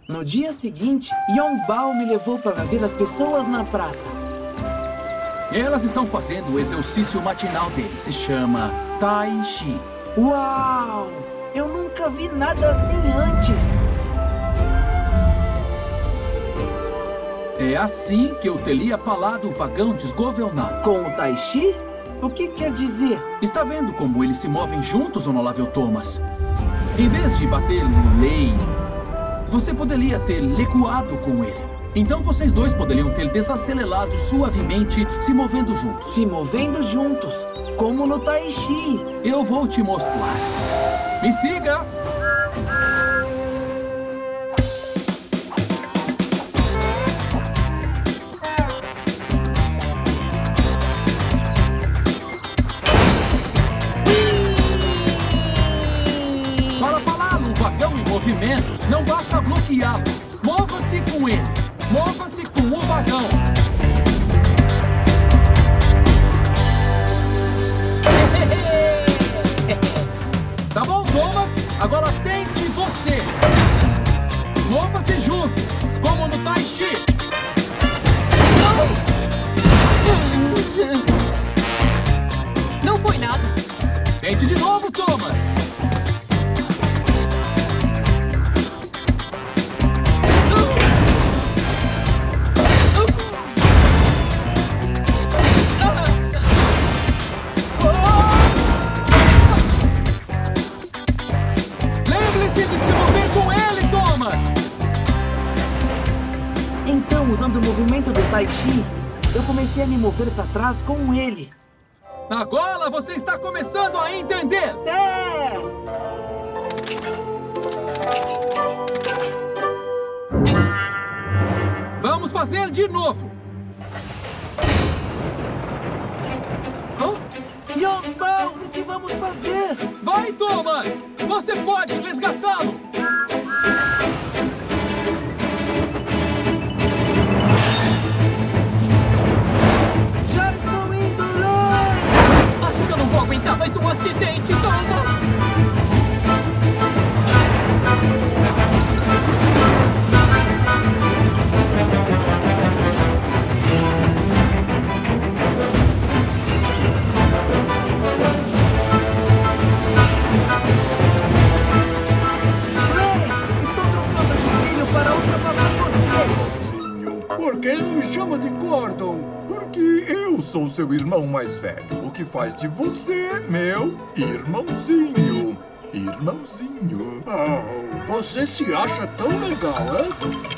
No dia seguinte, Yongbao me levou para ver as pessoas na praça. Elas estão fazendo o exercício matinal deles. Se chama Tai Chi. Uau! Eu nunca vi nada assim antes. É assim que eu teria palado o vagão desgovernado. Com o Tai Chi? O que quer dizer? Está vendo como eles se movem juntos, Honorável Thomas? Em vez de bater no Lei, você poderia ter lecuado com ele. Então vocês dois poderiam ter desacelerado suavemente, se movendo juntos. Se movendo juntos, como no Tai Chi. Eu vou te mostrar. Me siga! Para parar o vagão em movimento, não basta bloqueá-lo. Mova-se com ele. Mova-se com o vagão. Tá bom, Thomas? Agora tente você. Mova-se junto, como no Tai Chi. Não foi nada. Tente de novo, Thomas. Lembre-se de se mover com ele, Thomas. Então, usando o movimento do Tai Chi, eu comecei a me mover para trás com ele. Agora você está começando a entender. É! Vamos fazer de novo. Yongbao, o que vamos fazer? Vai, Thomas! Você pode resgatá-lo! Já estou indo lá! Acho que eu não vou aguentar mais um acidente, Thomas. Por que não me chama de Gordon? Porque eu sou seu irmão mais velho, o que faz de você meu irmãozinho. Irmãozinho. Oh, você se acha tão legal, é?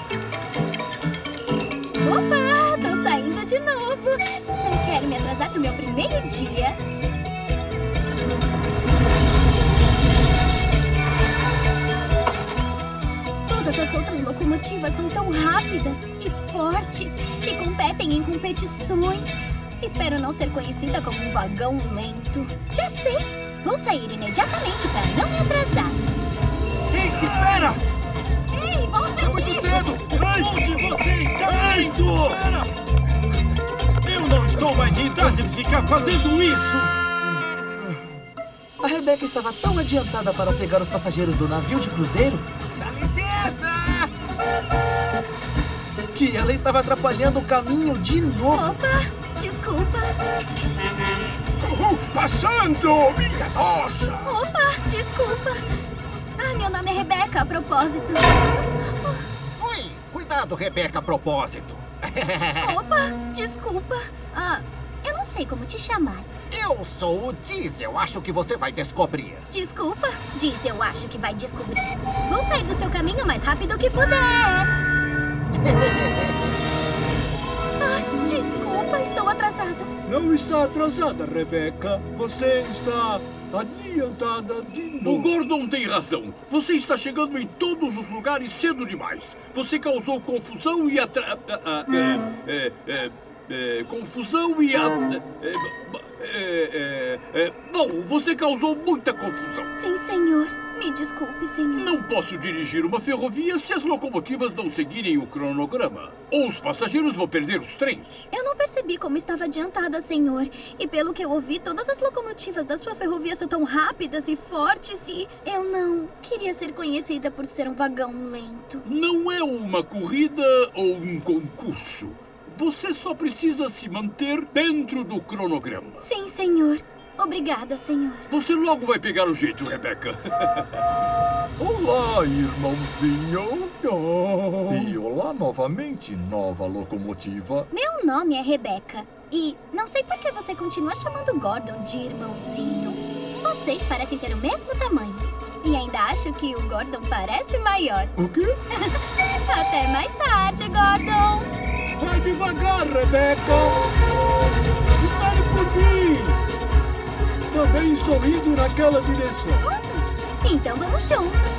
Opa, tô saindo de novo. Não quero me atrasar pro meu primeiro dia. Todas as outras locomotivas são tão rápidas e fortes e competem em competições. Espero não ser conhecida como um vagão lento. Já sei, vou sair imediatamente para não me atrasar. Ei, espera! Ei, volte É muito cedo! Onde você está indo? Eu não estou mais em idade de ficar fazendo isso! A Rebeca estava tão adiantada para pegar os passageiros do navio de cruzeiro Dá licença! que ela estava atrapalhando o caminho de novo. Opa, desculpa. Passando, minha nossa! Opa, desculpa. Ah, meu nome é Rebeca, a propósito. Oi, cuidado, Rebeca, a propósito. Opa, desculpa. Ah, eu não sei como te chamar. Eu sou o Diesel, acho que você vai descobrir. Desculpa, diz eu acho que vai descobrir. Vou sair do seu caminho o mais rápido que puder. Ah, desculpa, estou atrasada. Não está atrasada, Rebeca. Você está adiantada de novo. O Gordon tem razão. Você está chegando em todos os lugares cedo demais. Você causou confusão e confusão e bom, você causou muita confusão. Sim, senhor. Me desculpe, senhor. Não posso dirigir uma ferrovia se as locomotivas não seguirem o cronograma. Ou os passageiros vão perder os trens. Eu não percebi como estava adiantada, senhor. E pelo que eu ouvi, todas as locomotivas da sua ferrovia são tão rápidas e fortes e... eu não queria ser conhecida por ser um vagão lento. Não é uma corrida ou um concurso. Você só precisa se manter dentro do cronograma. Sim, senhor. Obrigada, senhor. Você logo vai pegar o jeito, Rebeca. Olá, irmãozinho. Oh. E olá novamente, nova locomotiva. Meu nome é Rebeca. E não sei por que você continua chamando Gordon de irmãozinho. Vocês parecem ter o mesmo tamanho. E ainda acho que o Gordon parece maior. O quê? Até mais tarde, Gordon. Vai devagar, Rebeca. Espere por mim. Também estou indo naquela direção. Então vamos juntos.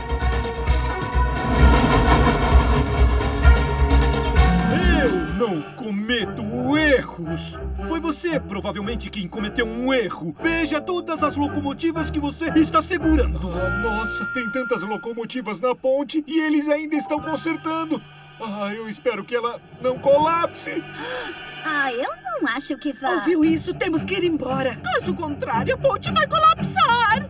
Eu não cometo erros. Foi você, provavelmente, quem cometeu um erro. Veja todas as locomotivas que você está segurando. Ah, nossa, tem tantas locomotivas na ponte e eles ainda estão consertando. Ah, eu espero que ela não colapse. Ah, eu não acho que vai. Ouviu isso? Temos que ir embora. Caso contrário, a ponte vai colapsar.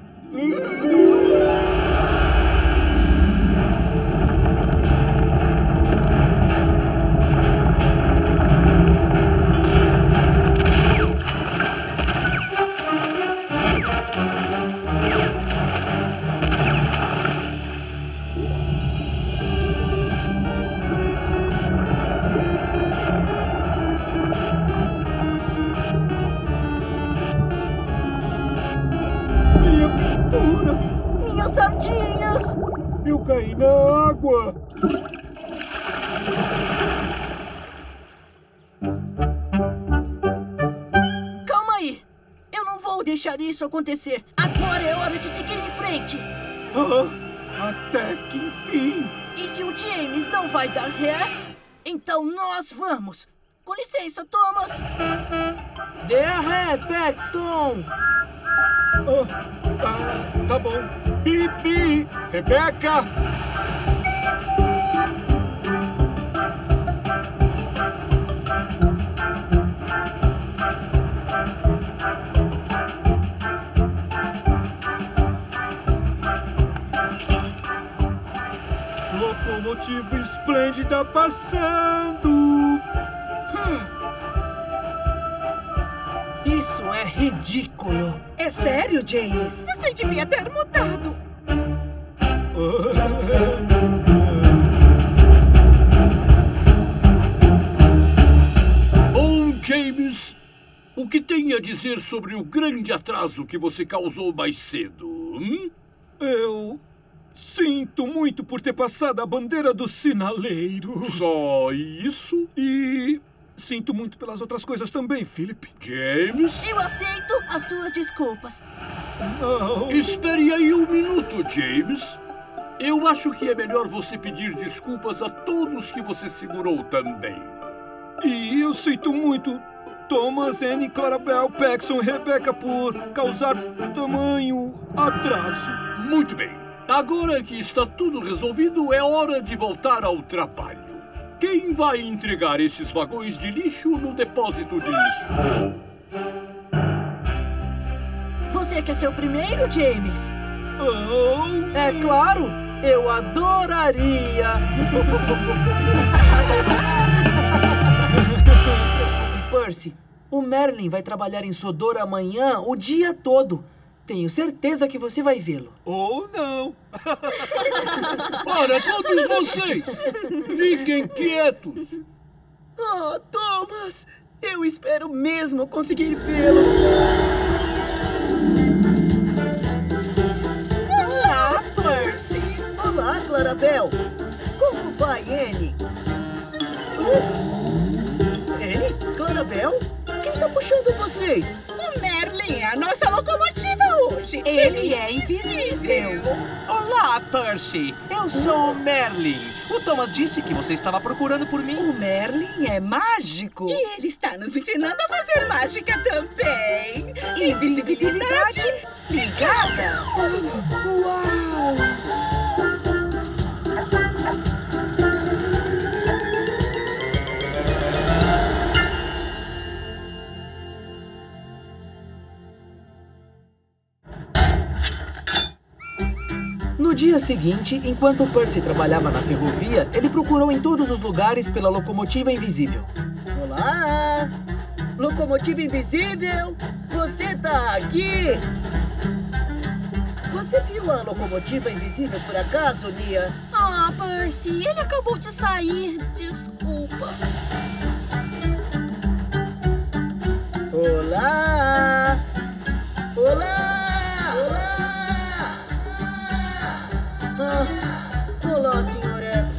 Minhas sardinhas! Eu caí na água. Calma aí! Eu não vou deixar isso acontecer. Agora é hora de seguir em frente. Até que enfim. E se o James não vai dar ré, então nós vamos. Com licença, Thomas. Dê a ré, Paxton. Tá bom. Bibi! Rebeca! Locomotiva esplêndida passando. Isso é ridículo. É sério, James? Você devia ter mudado. Bom, James, o que tem a dizer sobre o grande atraso que você causou mais cedo? Eu sinto muito por ter passado a bandeira do sinaleiro. Só isso? E sinto muito pelas outras coisas também, Philip. James? Eu aceito as suas desculpas. Não. Espere aí um minuto, James. Eu acho que é melhor você pedir desculpas a todos que você segurou também. E eu sinto muito, Thomas, Annie, Clarabelle, Paxton e Rebecca, por causar tamanho atraso. Muito bem. Agora que está tudo resolvido, é hora de voltar ao trabalho. Quem vai entregar esses vagões de lixo no depósito de lixo? Você quer ser o primeiro, James? Oh. É claro! Eu adoraria! Percy, o Merlin vai trabalhar em Sodor amanhã o dia todo. Tenho certeza que você vai vê-lo. Ou não. Para todos vocês! Fiquem quietos! Oh, Thomas! Eu espero mesmo conseguir vê-lo. Olá, Percy! Olá, Clarabelle! Como vai, Annie? Annie? Clarabelle? Quem tá puxando vocês? O Merlin é a nossa locomotiva hoje. ele é invisível. Olá, Percy. Eu sou o Merlin. O Thomas disse que você estava procurando por mim. O Merlin é mágico. E ele está nos ensinando a fazer mágica também. Invisibilidade ligada. Uau! No dia seguinte, enquanto Percy trabalhava na ferrovia, ele procurou em todos os lugares pela locomotiva invisível. Olá! Locomotiva invisível! Você tá aqui? Você viu a locomotiva invisível por acaso, Nia? Ah, Percy, ele acabou de sair. Desculpa. Olá! Olá! Olá, senhor Eco.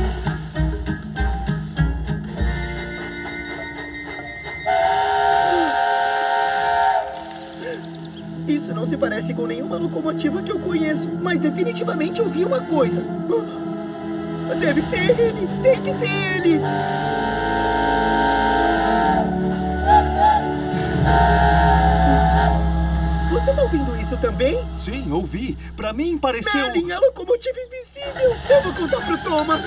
Isso não se parece com nenhuma locomotiva que eu conheço, mas definitivamente eu vi uma coisa. Deve ser ele! Tem que ser ele! Você tá ouvindo isso também? Sim, ouvi. Pra mim pareceu... Merlin, a locomotiva invisível! Eu vou contar pro Thomas!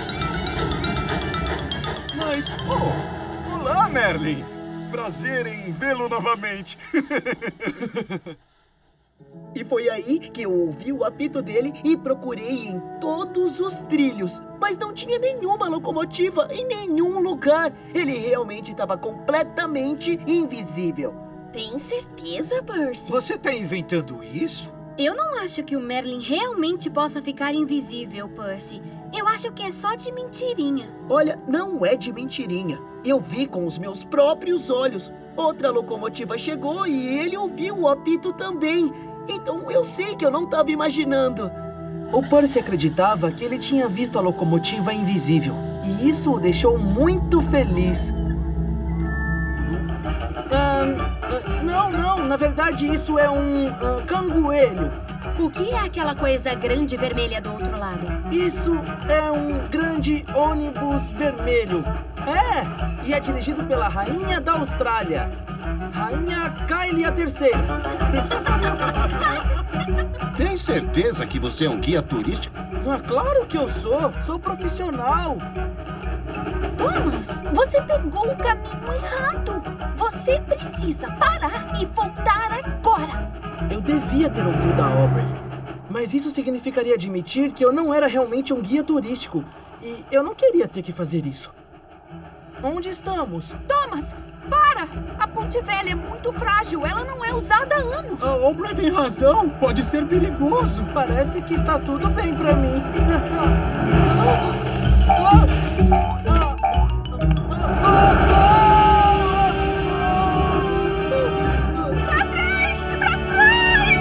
Mas... Oh, olá, Merlin! Prazer em vê-lo novamente. E foi aí que eu ouvi o apito dele e procurei em todos os trilhos. Mas não tinha nenhuma locomotiva em nenhum lugar. Ele realmente estava completamente invisível. Tem certeza, Percy? Você tá inventando isso? Eu não acho que o Merlin realmente possa ficar invisível, Percy. Eu acho que é só de mentirinha. Olha, não é de mentirinha. Eu vi com os meus próprios olhos. Outra locomotiva chegou e ele ouviu o apito também. Então eu sei que eu não estava imaginando. O Percy acreditava que ele tinha visto a locomotiva invisível. E isso o deixou muito feliz. Não, na verdade isso é um cangoelho. O que é aquela coisa grande vermelha do outro lado? Isso é um grande ônibus vermelho. E é dirigido pela rainha da Austrália, Rainha Kylie a Terceira. Tem certeza que você é um guia turístico? Claro que eu sou profissional. Thomas, você pegou o caminho errado. Você precisa parar e voltar agora. Eu devia ter ouvido a Aubrey, mas isso significaria admitir que eu não era realmente um guia turístico. E eu não queria ter que fazer isso. Onde estamos? Thomas, para! A ponte velha é muito frágil. Ela não é usada há anos. A Aubrey tem razão. Pode ser perigoso. Parece que está tudo bem pra mim. Pra trás! Pra trás!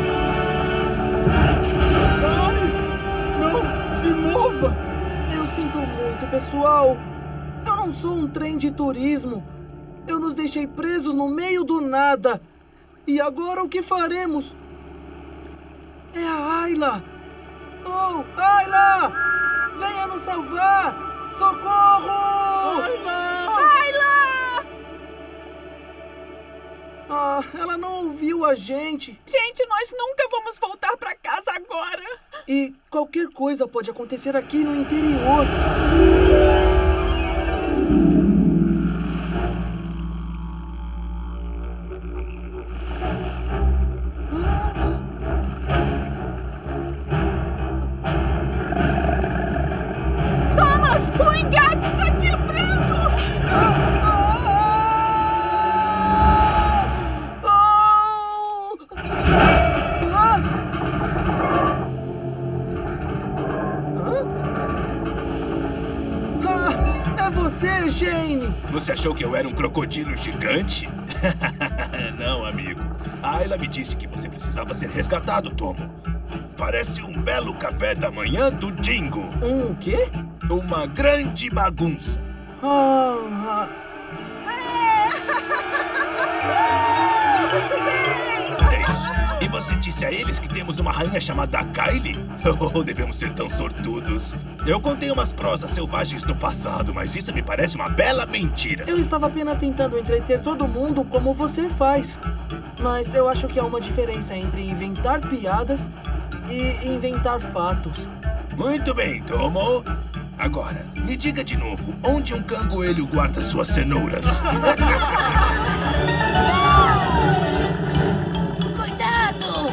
Não, se mova! Eu sinto muito, pessoal. Eu não sou um trem de turismo. Eu nos deixei presos no meio do nada. E agora o que faremos? É a Ayla. Oh, Ayla! Venha nos salvar! Socorro! Ayla! Ayla! Ela não ouviu a gente. Gente, nós nunca vamos voltar pra casa agora. E qualquer coisa pode acontecer aqui no interior. Thomas, o engate está quebrando! É você, Shane! Você achou que eu era um crocodilo gigante? Não, amigo. A Ayla me disse que você precisava ser resgatado, Tomo. Parece um belo café da manhã do Dingo. Um quê? Uma grande bagunça. Muito bem! É isso. E você disse disse a eles que temos uma rainha chamada Kylie? Oh, devemos ser tão sortudos. Eu contei umas prosas selvagens no passado, mas isso me parece uma bela mentira. Eu estava apenas tentando entreter todo mundo como você faz. Mas eu acho que há uma diferença entre inventar piadas e inventar fatos. Muito bem, Tomo. Agora, me diga de novo, onde um cangoelho guarda suas cenouras? Cuidado!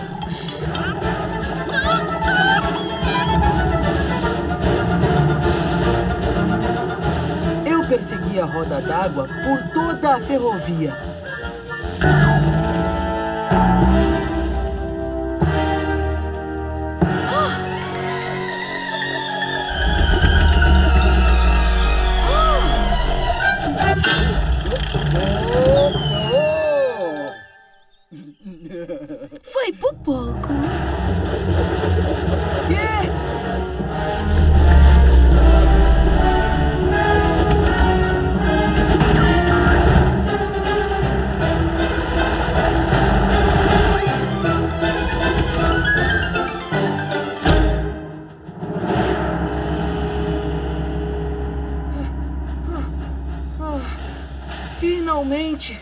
Eu persegui a roda d'água por toda a ferrovia. Foi por pouco. Quê? Finalmente!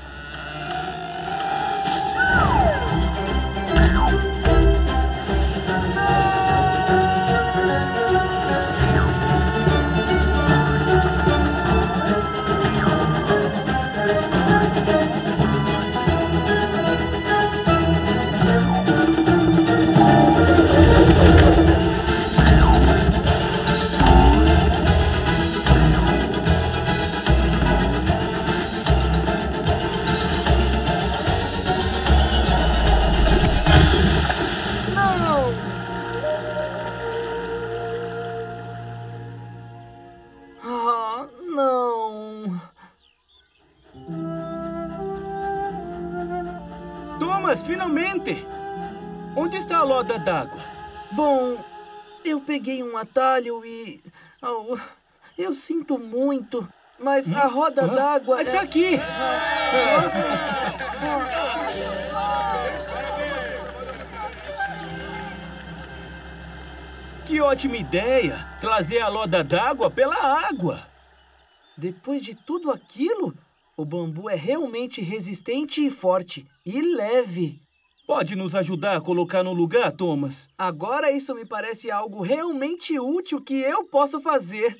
Thomas, finalmente! Onde está a loda d'água? Bom, eu peguei um atalho e... Oh, eu sinto muito, mas a roda d'água... Essa aqui! Que ótima ideia! Trazer a loda d'água pela água! Depois de tudo aquilo, o bambu é realmente resistente e forte. E leve. Pode nos ajudar a colocar no lugar, Thomas? Agora isso me parece algo realmente útil que eu posso fazer.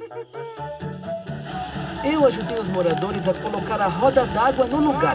Eu ajudei os moradores a colocar a roda d'água no lugar.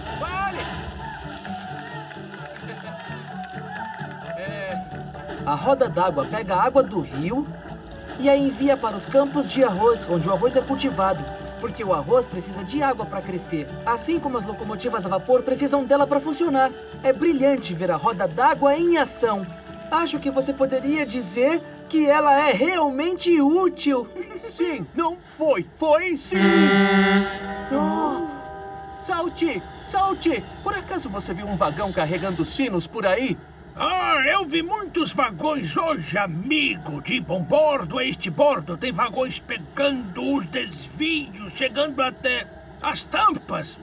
A roda d'água pega a água do rio e a envia para os campos de arroz, onde o arroz é cultivado. Porque o arroz precisa de água para crescer, assim como as locomotivas a vapor precisam dela para funcionar. É brilhante ver a roda d'água em ação. Acho que você poderia dizer que ela é realmente útil. Sim, não foi. Foi sim. Oh. Salte, salte. Por acaso você viu um vagão carregando sinos por aí? Ah, eu vi muitos vagões hoje, amigo. De bom bordo a este bordo tem vagões pegando os desvios, chegando até as tampas.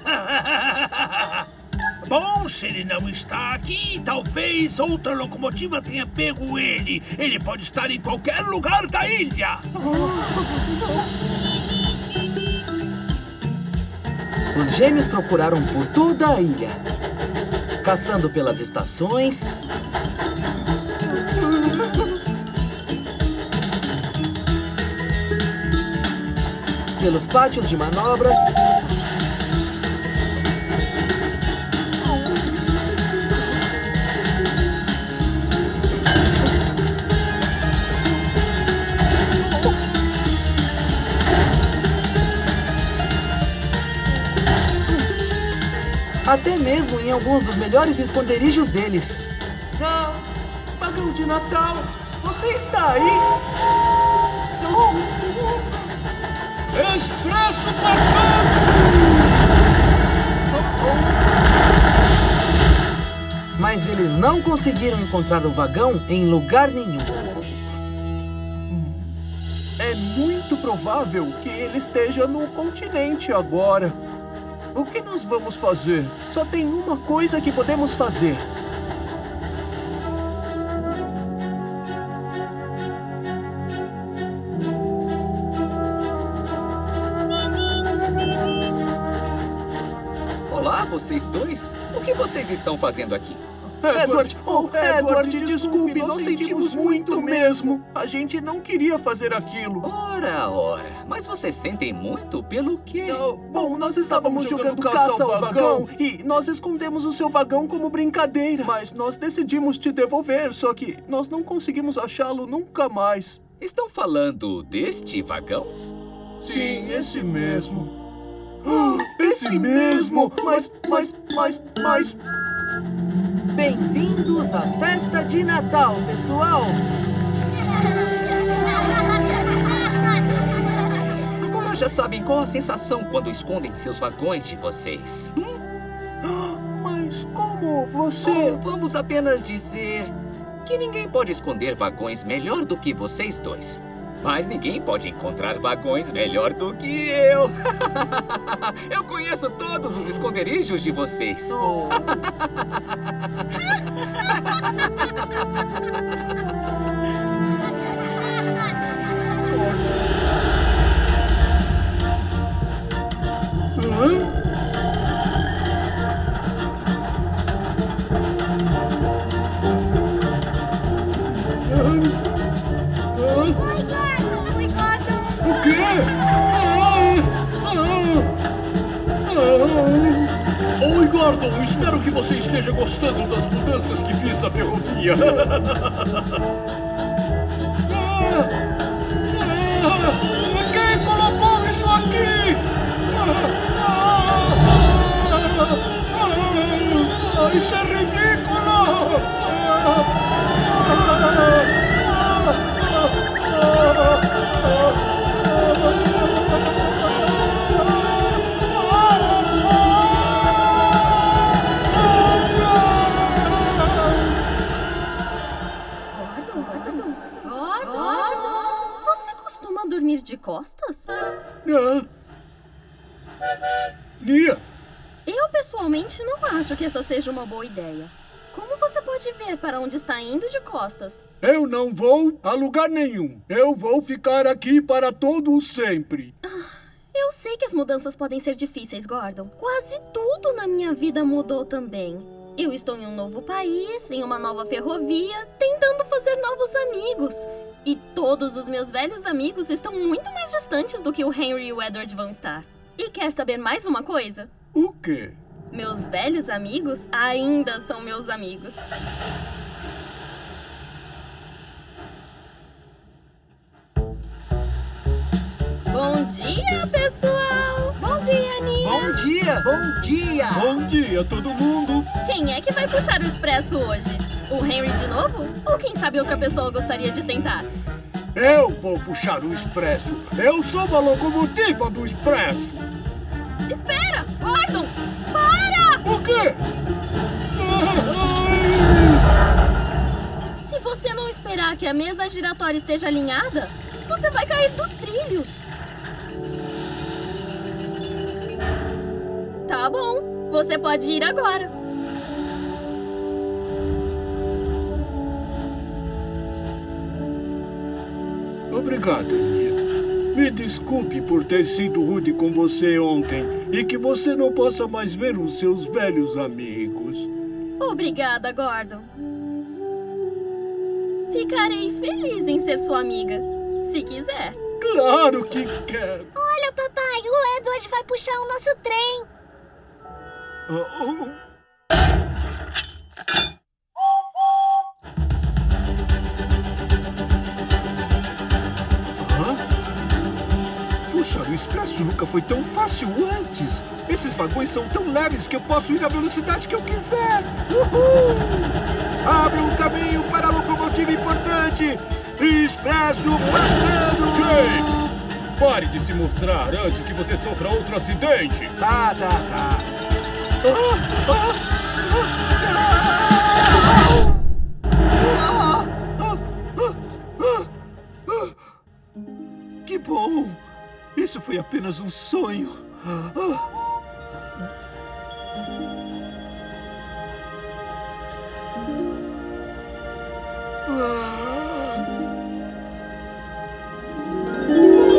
Bom, se ele não está aqui, talvez outra locomotiva tenha pego ele. Ele pode estar em qualquer lugar da ilha. Os gêmeos procuraram por toda a ilha, caçando pelas estações, pelos pátios de manobras, até mesmo em alguns dos melhores esconderijos deles. Ah, vagão de Natal, você está aí? Expresso passando! Mas eles não conseguiram encontrar o vagão em lugar nenhum. É muito provável que ele esteja no continente agora. O que nós vamos fazer? Só tem uma coisa que podemos fazer. vocês dois? O que vocês estão fazendo aqui? Edward, desculpe, nós sentimos muito mesmo. A gente não queria fazer aquilo. Ora, mas vocês sentem muito pelo quê? Bom, nós estávamos jogando caça ao vagão e nós escondemos o seu vagão como brincadeira. Mas nós decidimos te devolver, só que nós não conseguimos achá-lo nunca mais. Estão falando deste vagão? Sim, esse mesmo. Esse mesmo! Mas... Bem-vindos à festa de Natal, pessoal! Agora já sabem qual a sensação quando escondem seus vagões de vocês. Mas como você... Vamos apenas dizer que ninguém pode esconder vagões melhor do que vocês dois. Mas ninguém pode encontrar vagões melhor do que eu. Eu conheço todos os esconderijos de vocês. O quê? Oi, Gordon. Espero que você esteja gostando das mudanças que fiz na ferrovia. Quem colocou isso aqui? Isso é ridículo! Gordon, você costuma dormir de costas? Nia! Eu, pessoalmente, não acho que essa seja uma boa ideia. Como você pode ver para onde está indo de costas? Eu não vou a lugar nenhum. Eu vou ficar aqui para todo o sempre. Eu sei que as mudanças podem ser difíceis, Gordon. Quase tudo na minha vida mudou também. Eu estou em um novo país, em uma nova ferrovia, tentando fazer novos amigos. E todos os meus velhos amigos estão muito mais distantes do que o Henry e o Edward vão estar. E quer saber mais uma coisa? O quê? Meus velhos amigos ainda são meus amigos. Bom dia, pessoal! Bom dia, Nia! Bom dia! Bom dia! Bom dia, todo mundo! Quem é que vai puxar o expresso hoje? O Henry de novo? Ou quem sabe outra pessoa gostaria de tentar? Eu vou puxar o expresso! Eu sou a locomotiva do expresso! Espera! Gordon! Para! O quê? Se você não esperar que a mesa giratória esteja alinhada, você vai cair dos trilhos. Tá bom, você pode ir agora. Obrigado, Nia. Me desculpe por ter sido rude com você ontem e que você não possa mais ver os seus velhos amigos. Obrigada, Gordon. Ficarei feliz em ser sua amiga, se quiser. Claro que quero. Olha, papai, o Edward vai puxar o nosso trem. Puxar o expresso nunca foi tão fácil antes. Esses vagões são tão leves que eu posso ir à velocidade que eu quiser. Uhul! Abre um caminho para a locomotiva importante. Expresso passando! Jake! Pare de se mostrar antes que você sofra outro acidente. Tá. Que bom! Isso foi apenas um sonho.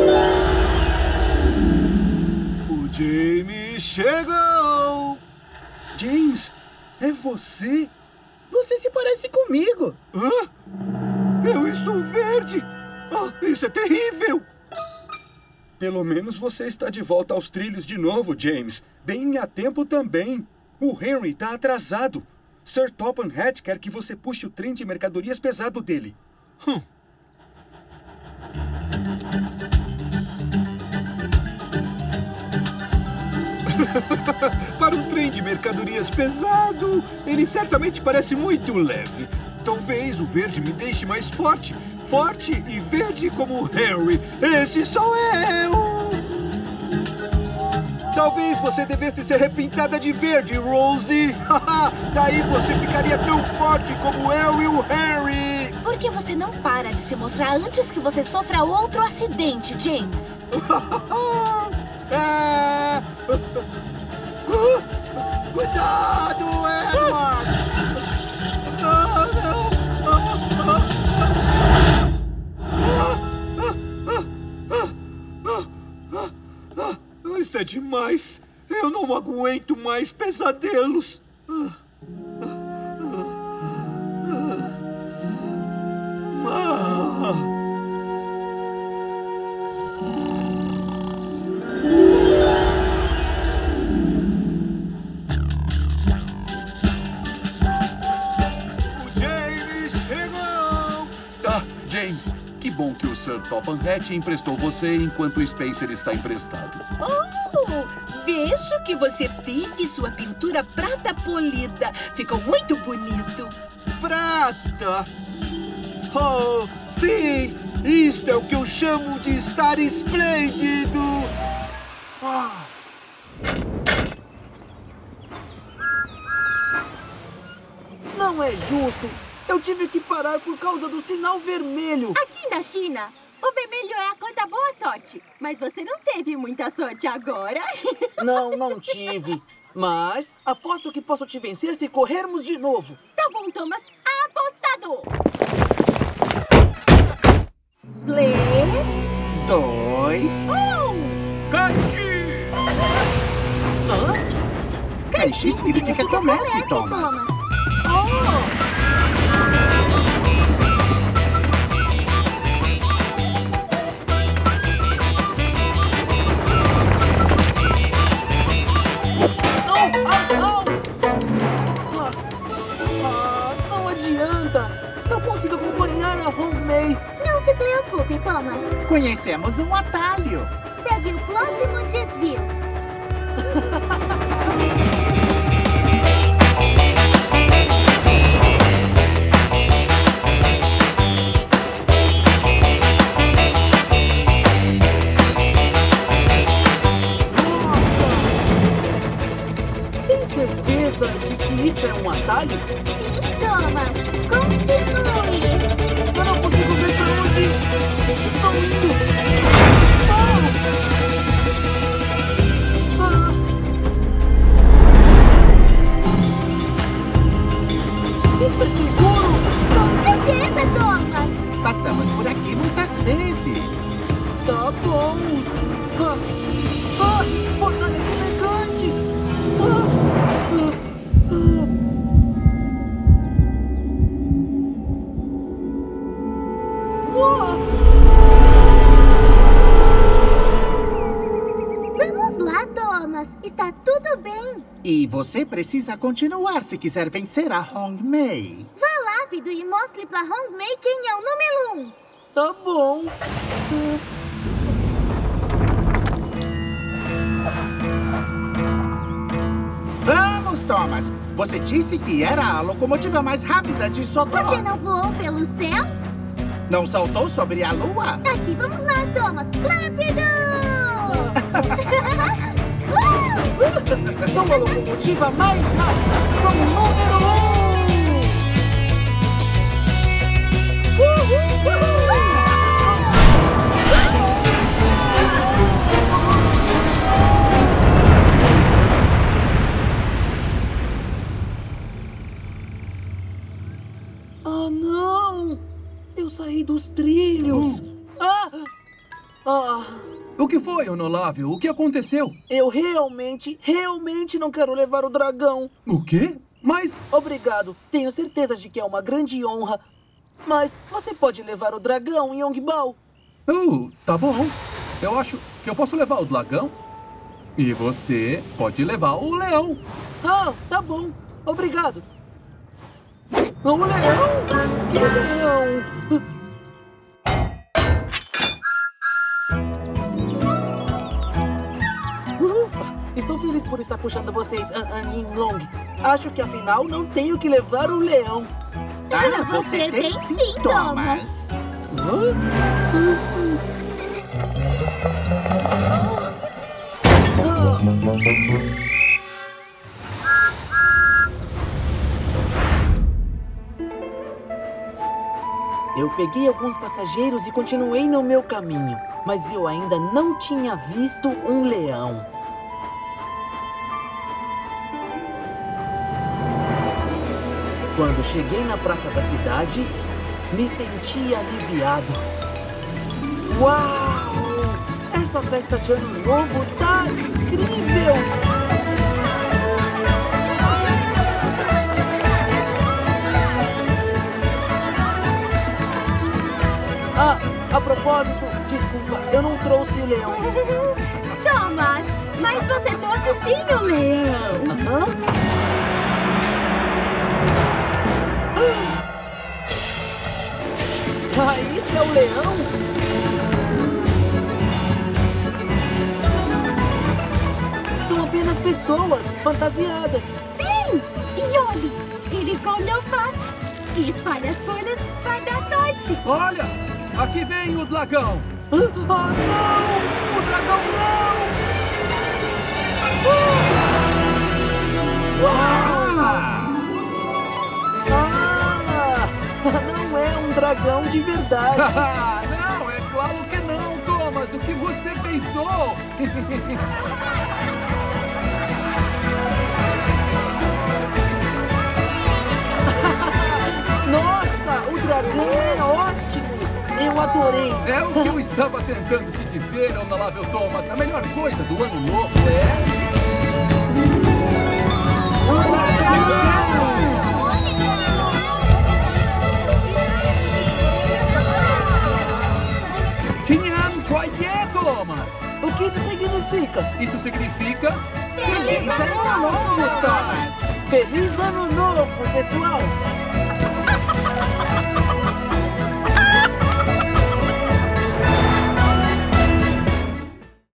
O Jamie chegou! você? Você se parece comigo. Hã? Eu estou verde! Isso é terrível! Pelo menos você está de volta aos trilhos de novo, James. Bem a tempo também. O Henry está atrasado. Sir Topham Hatt quer que você puxe o trem de mercadorias pesado dele. Para um trem de mercadorias pesado, ele certamente parece muito leve. Talvez o verde me deixe mais forte. Forte e verde como o Henry. Esse sou eu! Talvez você devesse ser repintada de verde, Rosie. Daí você ficaria tão forte como eu e o Henry. Por que você não para de se mostrar antes que você sofra outro acidente, James? Cuidado, Edward! Isso é demais. Eu não aguento mais pesadelos. James, que bom que o Sir Topham Hatt emprestou você enquanto o Spencer está emprestado. Vejo que você teve sua pintura prata polida. Ficou muito bonito. Prata! Oh, sim! Isto é o que eu chamo de estar esplêndido! Não é justo! Eu tive que parar por causa do sinal vermelho. Aqui na China, o vermelho é a cor da boa sorte. Mas você não teve muita sorte agora. Não tive. Mas aposto que posso te vencer se corrermos de novo. Tá bom, Thomas. Apostado! 3, 2... 1... Caixa! Caixa significa comece, Thomas. Não adianta. Não consigo acompanhar a Hong Mei. Não se preocupe, Thomas. Conhecemos um atalho. Pegue o próximo desvio. Tem certeza de que isso é um atalho? Sim, Thomas. Continue. Eu não consigo ver pra onde estou indo. Isso é seguro? Com certeza, Thomas. Passamos por aqui muitas vezes. Tá bom. Fornalhas elegantes. Vamos lá, Thomas. Está tudo bem. E você precisa continuar se quiser vencer a Hong Mei. Vá rápido e mostre pra Hong Mei quem é o número 1. Tá bom. Vamos, Thomas. Você disse que era a locomotiva mais rápida de Sodor. Você não voou pelo céu? Não saltou sobre a lua? Aqui vamos nós, Thomas. Rápido! Sou a locomotiva mais rápida. Sou o número 1. Ah, não! Eu saí dos trilhos. O que foi, Onolávio? O que aconteceu? Eu realmente não quero levar o dragão. O quê? Mas... Obrigado. Tenho certeza de que é uma grande honra. Mas você pode levar o dragão, Yongbao? Tá bom. Eu acho que eu posso levar o dragão. E você pode levar o leão. Ah, tá bom. Obrigado. O leão? Que leão? Ufa! Estou feliz por estar puxando vocês, Yinglong. Acho que afinal não tenho que levar o leão. Você tem sim, Thomas. Eu peguei alguns passageiros e continuei no meu caminho, mas eu ainda não tinha visto um leão. Quando cheguei na praça da cidade, me senti aliviado. Uau! Essa festa de Ano Novo tá incrível! Ah, a propósito, desculpa, eu não trouxe o leão. Thomas, mas você trouxe sim o leão. Ah, isso é o leão? São apenas pessoas fantasiadas. Sim! E olhe, ele come alface e espalha as folhas para dar sorte. Olha, aqui vem o dragão. Oh, não! O dragão não! Não é um dragão de verdade. Não, é claro que não, Thomas. O que você pensou? Nossa, o dragão é ótimo. Eu adorei. É o que eu estava tentando te dizer, Honorável Thomas. A melhor coisa do Ano Novo é... Tinhan Quaye, Thomas! O que isso significa? Isso significa... Feliz Ano Novo, Thomas! Feliz Ano Novo, pessoal!